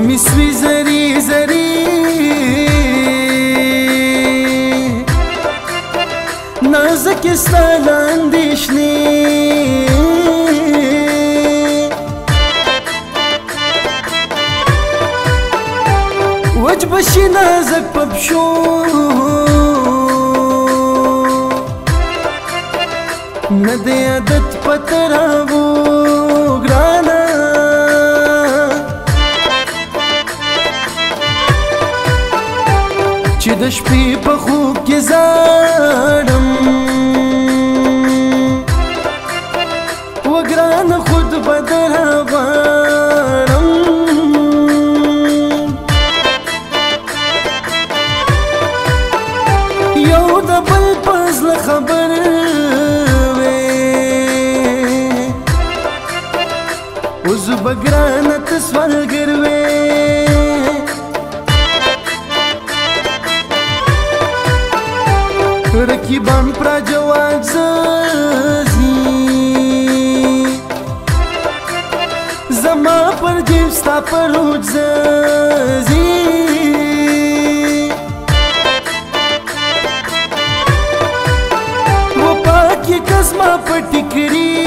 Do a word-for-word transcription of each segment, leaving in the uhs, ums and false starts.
می سوی زری زری نازک ستا لاندیشنی وج بشی نازک پپشو ندی عادت پتراو گرانا چې د شپې په خوب کې زاړم وګرانه خود به درغواړم یو د بل په زړه خبر وې اوس به ګرانه ته سوالګر وې رکیبان پرا جواب زازی زما پر جیب ستا پر روج زازی و پاکی کزما پر ٹکری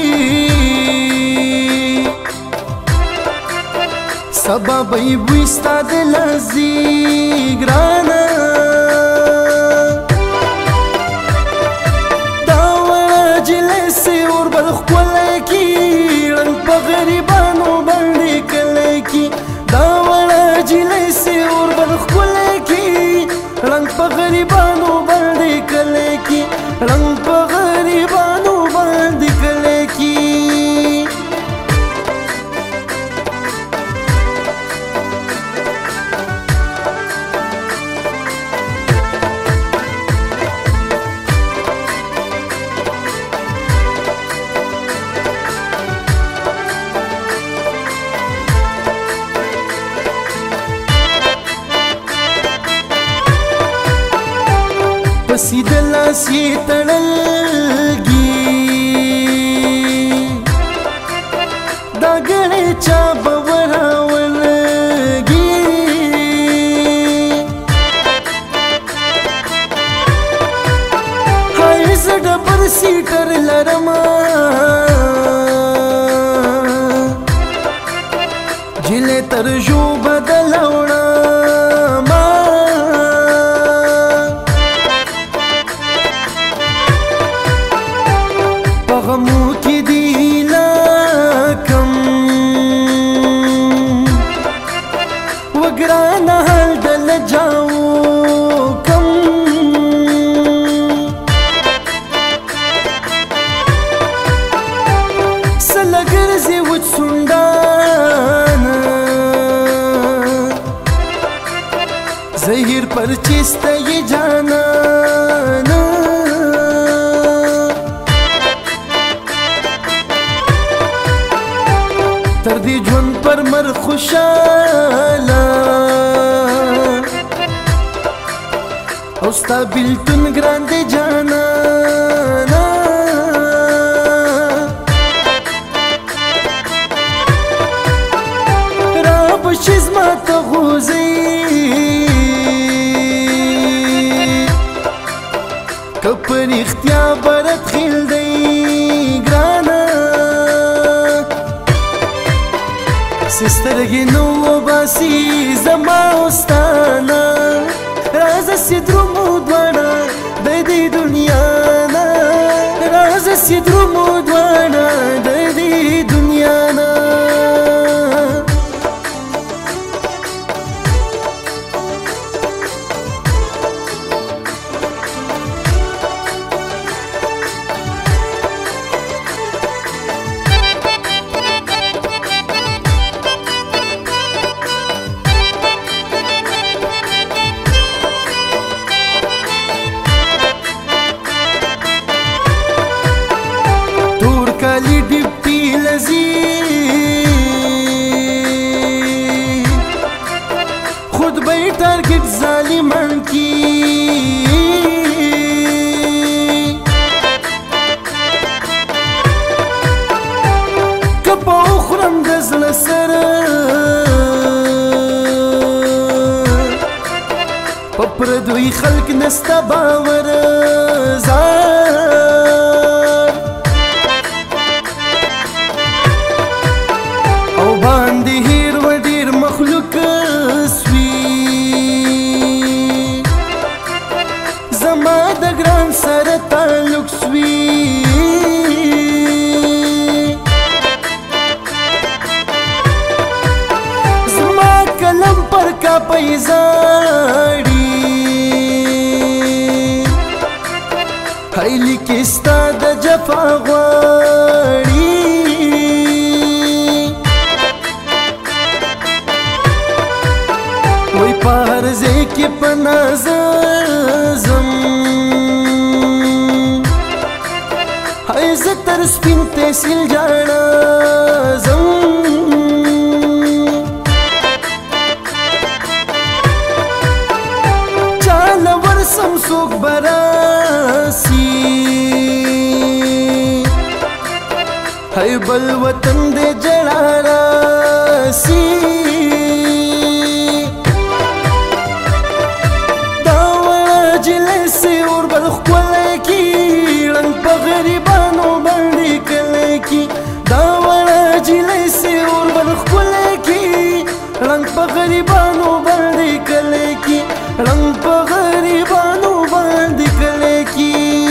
سبا بی بوی ستا دلازی گرانا غریبانو باندې کله کی دا وړه جلې سي اور بل خله کی رنگ په غریبانو باندې کله کی رنگ په غریبانو باندې کله کی پسی دلاسی تړلګي دا ګړې چا به وراولګي هاي زه ډبر سیټر لرمه جلې تر ژوبه د لوړه غمو کی دی لکم وگرانا حال دل جاو کم سلگر زی وچ سندانا زہیر پر چیستا یہ جانا تر دی جون پر مر خوشالا او ستا بیلتون گران دی جانا را بشیز ما تا غوزی کپر اختیا برتخیل دی گرانا سسترگی نو باسی زما استانا راز سی درمو دوانا دی دنیا نا راز سی درمو دوانا دی دنیا نا ظالمان کی کپا اخرم دزل سر په پردوی خلک نسته باور زار او باندې هیر و ډیر مخلوق سوي زما د ګران سره تعلق سوي زما کلم پر کا پیزاړي هایلی کستا د جفا غواړي وای پارځه کې پنازم هاي زه تر سپین تحصیل جاړم چاله ورسم څوک براسي هاي بل وطن دې جړا راسي دا وړه جلۍ سي اور بل ښکلی کی رنګ په غریبانو باندې کلی کی دا وړه جلۍ سي اور بل ښکلی کی رنګ په غریبانو باندې کلی کی رنګ په غریبانو باندې کلی کی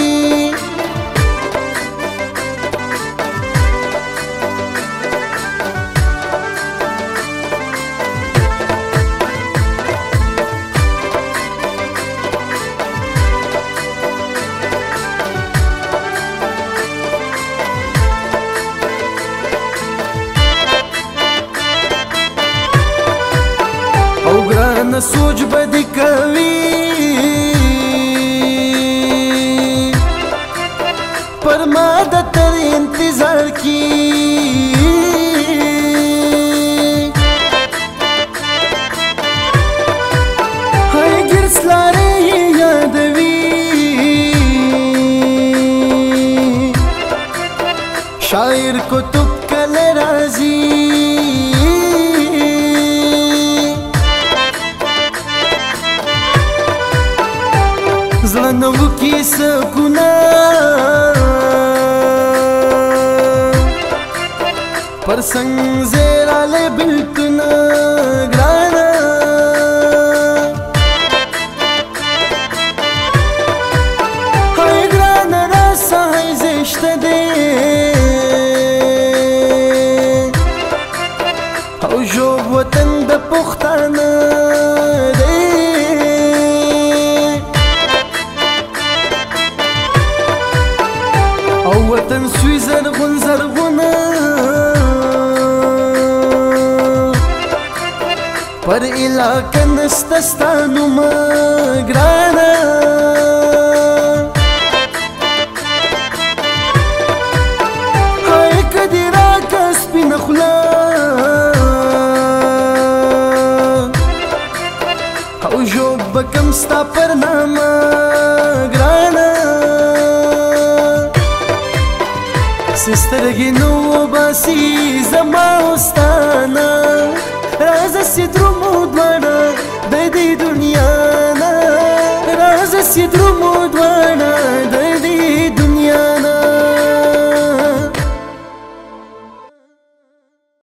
ګرانه سوچ بدی کوي پر ما د تر انتظار کی هاي ګرس لارې یادوي شاعر کتب کله راځي زړه وکي سکونه پر څنګ زیراله بلتونه ګرانه هاي ګرانه راسه هاي زشته دی او ژوب وطن د پښتانه دی او وطن سوی زرغون زرغونه پر علاقه نسته ستا نومه ګرانه هاي که دې راکه سپینه خوله او ژوب به کم ستا پر نامه ګرانه سترګې نو باسي زما اوستانه رازه سي